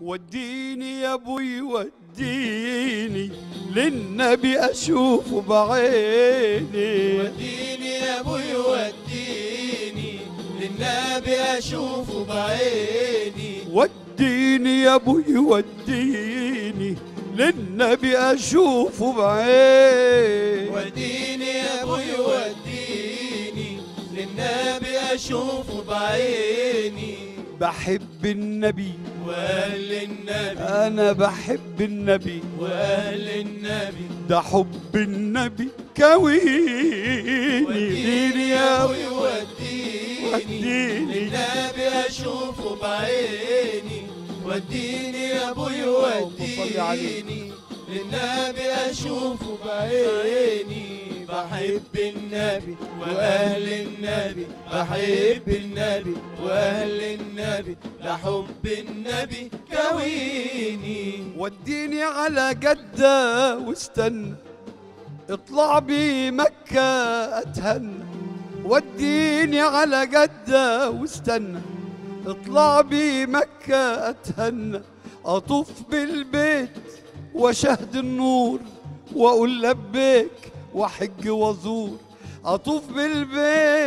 وديني يا ابوي وديني للنبي اشوفه بعيني. وديني يا ابوي وديني للنبي اشوفه بعيني. وديني يا ابوي وديني للنبي اشوفه بعيني. وديني يا ابوي وديني للنبي اشوفه بعيني. بحب النبي واهل النبي، انا بحب النبي واهل النبي، ده حب النبي كويني. وديني يا ابوي وديني وديني للنبي اشوفه بعيني. وديني يا ابوي وديني للنبي اشوفه بعيني. بحب النبي واهل النبي، بحب النبي واهل النبي، لحب النبي كويني. وديني على جدة واستنى اطلع بي مكة اتهنى. وديني على جدة واستنى اطلع بي مكة اتهنى. اطوف بالبيت وشهد النور واقول لبيك واحج وازور. اطوف بالبيت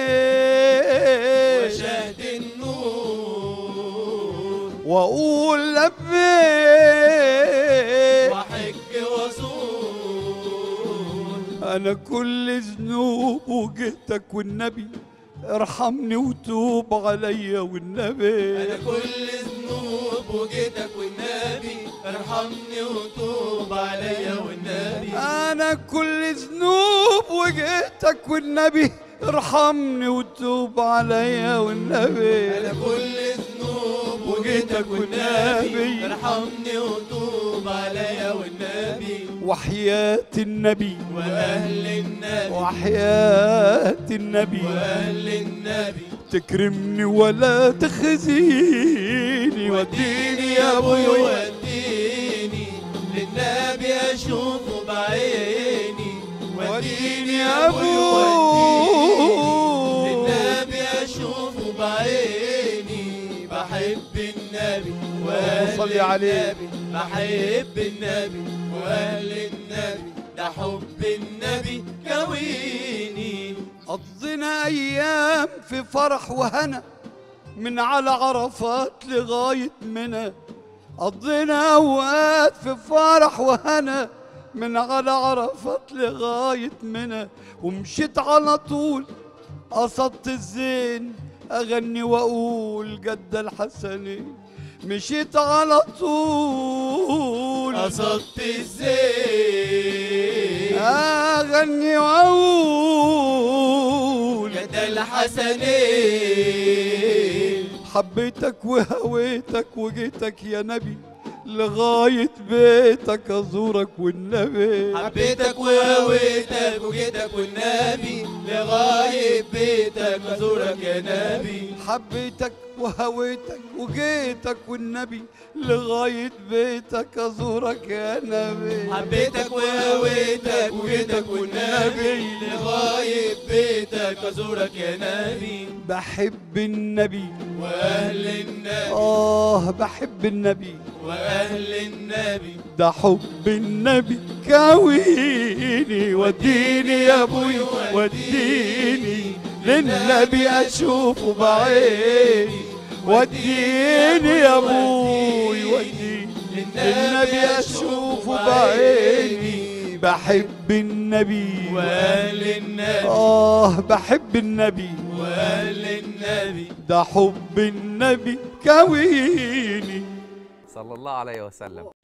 وشهد النور واقول لبيك واحج وازور. انا كل ذنوب وجهتك والنبي ارحمني وتوب عليا والنبي. انا كل ذنوب وجيتك والنبي ارحمني وتوب عليا والنبي. انا كل ذنوب وجهتك والنبي ارحمني وتوب عليا والنبي. انا كل ذنوب وجيتك والنبي ارحمني وتوب عليا والنبي. وحياة النبي واهل النبي، وحياة النبي واهل النبي، تكرمني ولا تخزيني. وديني يا ابوي وديني للنبي اشوفه بعيني. وديني يا ابوي وديني للنبي اشوفه بعيني. بحب النبي واهل صلي عليه. النبي، بحب النبي واهل النبي، ده حب النبي كويني. قضينا ايام في فرح وهنا من على عرفات لغاية منى. قضينا اوقات في فرح وهنا من على عرفات لغاية منى. ومشيت على طول قصدت الزين اغني واقول جد الحسنين. مشيت على طول قصدت الزين اغني واقول جد الحسنين. حبيتك وهويتك وجيتك يا نبي لغاية بيتك أزورك والنبي. حبيتك وهويتك وجيتك والنبي لغاية بيتك أزورك يا نبي. حبيتك وهويتك وجيتك والنبي لغاية بيتك أزورك يا نبي. حبيتك وهويتك وجيتك والنبي لغاية بيتك أزورك يا نبي. بحب النبي وأهل النبي، بحب النبي وأهل النبي، ده حب النبي كويني. وديني يا ابوي وديني للنبي اشوفه بعيني. وديني يا ابوي وديني للنبي اشوفه بعيني. بحب النبي وأهل النبي، بحب النبي وأهل النبي، ده حب النبي كويني. صلى الله عليه وسلم.